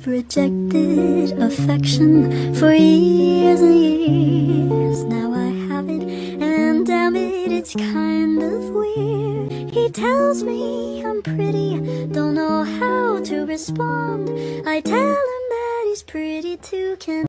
rejected affection for years and years. Now I have it, and damn it, it's kind of weird. He tells me I'm pretty, don't know how to respond. I tell him that he's pretty too. Can